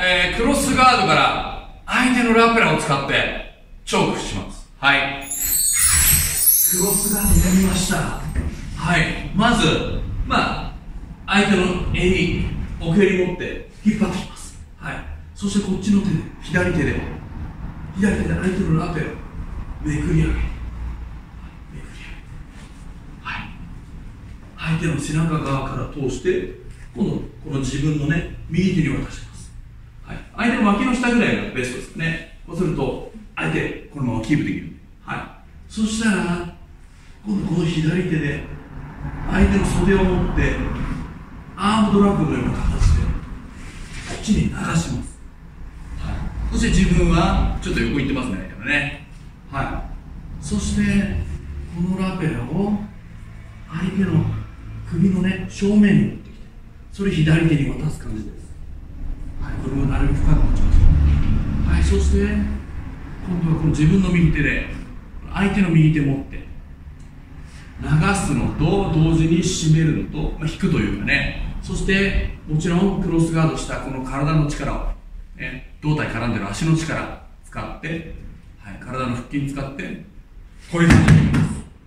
クロスガードから相手のラペラを使ってチョークします。はい。クロスガードやりました。はい。まず、相手の襟、奥襟持って引っ張ってきます。はい。そしてこっちの手で、左手で相手のラペをめくり上げ、はい。相手の背中側から通して、今度、この自分のね、右手に渡します。はい。相手の脇の下ぐらいがベストですね。こうすると、相手、このままキープできる。はい。そしたら、今度この左手で、相手の袖を持って、アームドラッグのような形で、こっちに流します。はい。そして自分は、ちょっと横行ってますね、相手のね。はい。そして、このラペラを、相手の首のね、正面に持ってきて、それ左手に渡す感じです。はい。これをなるべく深く持ちましょう。はい。そして、今度はこの自分の右手で、相手の右手持って、流すのと同時に締めるのと、引くというかね。そしてもちろんクロスガードしたこの体の力を、ね、胴体絡んでる足の力使って、はい、体の腹筋使ってこういう感じでいきます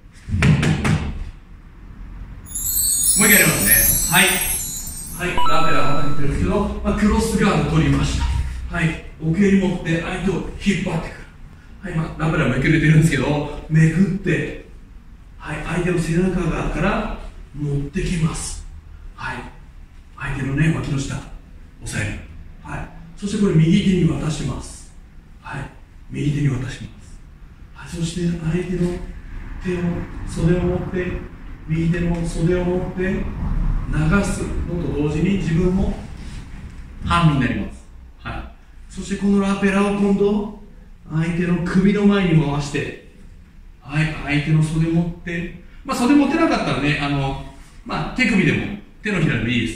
。もう一回やりますね。はい、ラペラ叩いてるんですけど、クロスガード取りました。はい、奥襟持って相手を引っ張ってくる。はい、ラペラめくれてるんですけど、めくってはい、相手の背中側から持ってきます。はい。相手のね、脇の下、押さえる。はい。そしてこれ右手に渡します。はい。右手に渡します。はい。そして相手の手を、袖を持って、右手の袖を持って、流すのと同時に自分も半身になります。はい。そしてこのラペラを今度、相手の首の前に回して、はい、相手の袖持って、袖持てなかったらね、手首でも、手のひらでもいいです。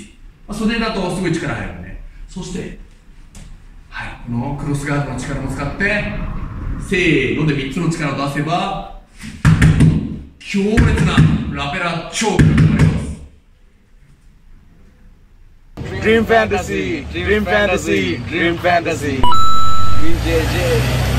袖だとすごい力入るんで。そして、はい、このクロスガードの力も使って、せーので3つの力を出せば、強烈なラペラチョークが生まれます。 Dream Fantasy, Dream Fantasy, Dream Fantasy. BJJ.